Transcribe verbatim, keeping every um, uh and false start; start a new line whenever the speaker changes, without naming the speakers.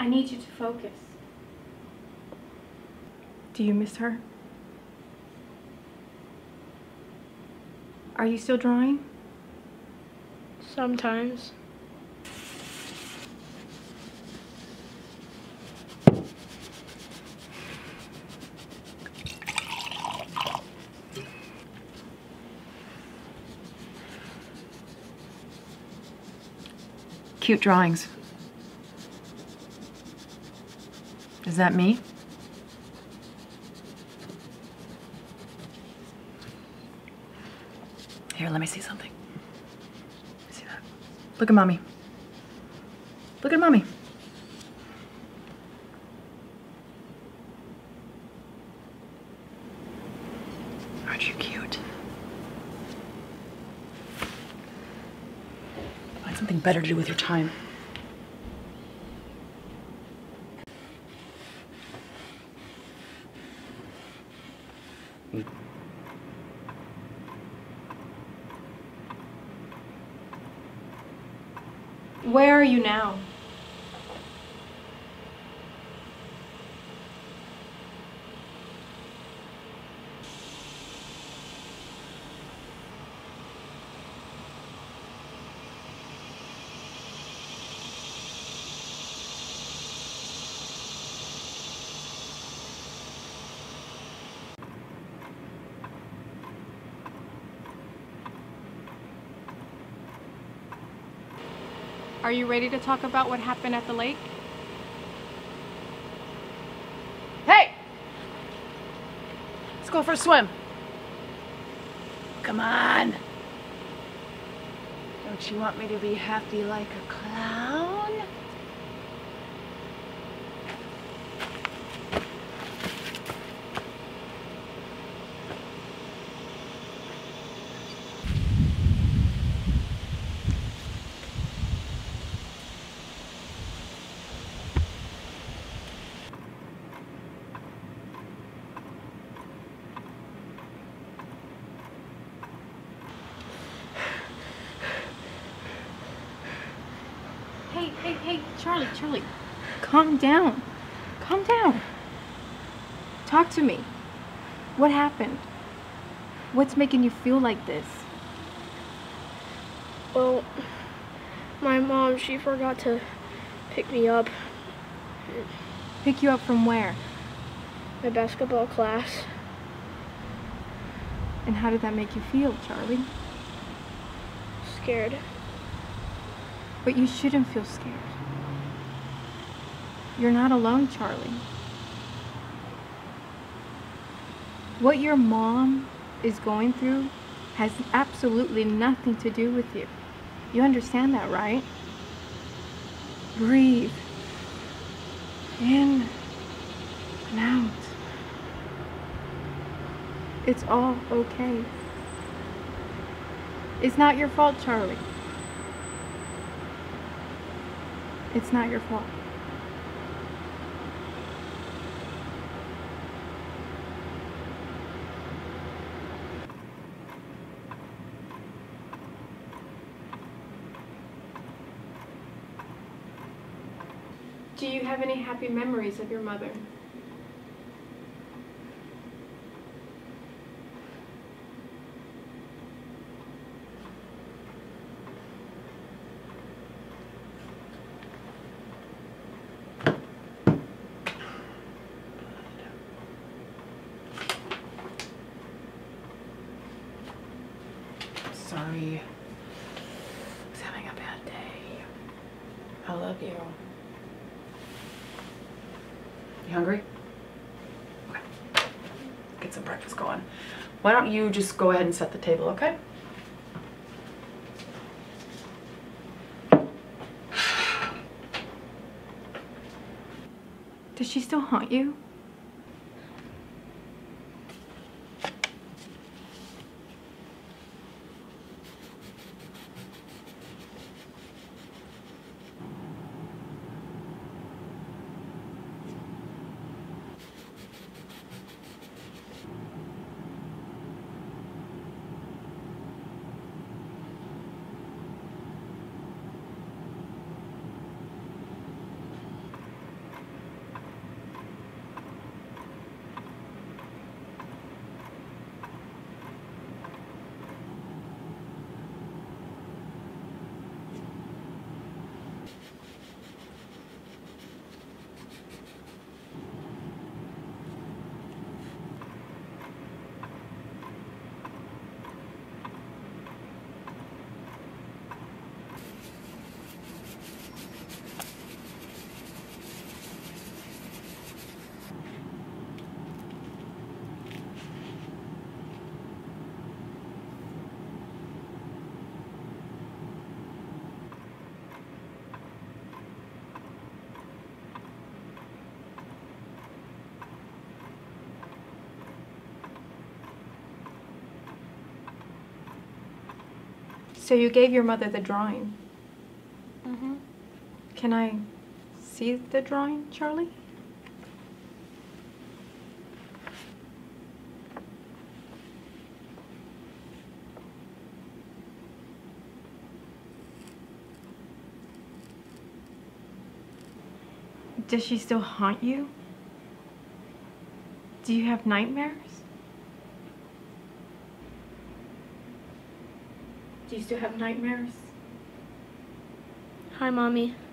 I need you to focus. Do you miss her? Are you still drawing?
Sometimes.
Cute drawings. Is that me? Here, let me see something. Let me see that. Look at mommy. Look at mommy. Aren't you cute? Find something better to do with your time.
Where are you now? Are you ready to talk about what happened at the lake?
Hey! Let's go for a swim. Come on. Don't you want me to be happy like a clown?
Hey, hey, hey, Charlie, Charlie, calm down. Calm down. Talk to me. What happened? What's making you feel like this?
Well, my mom, she forgot to pick me up.
Pick you up from where?
My basketball class.
And how did that make you feel, Charlie?
Scared.
But you shouldn't feel scared. You're not alone, Charlie. What your mom is going through has absolutely nothing to do with you. You understand that, right? Breathe. In and out. It's all okay. It's not your fault, Charlie. It's not your fault. Do you have any happy memories of your mother?
Sorry. I was having a bad day. I love you. You hungry? Okay. Get some breakfast going. Why don't you just go ahead and set the table, okay?
Does she still haunt you? So you gave your mother the drawing.
Mm-hmm.
Can I see the drawing, Charlie? Does she still haunt you? Do you have nightmares? Do you still have nightmares?
Hi, Mommy.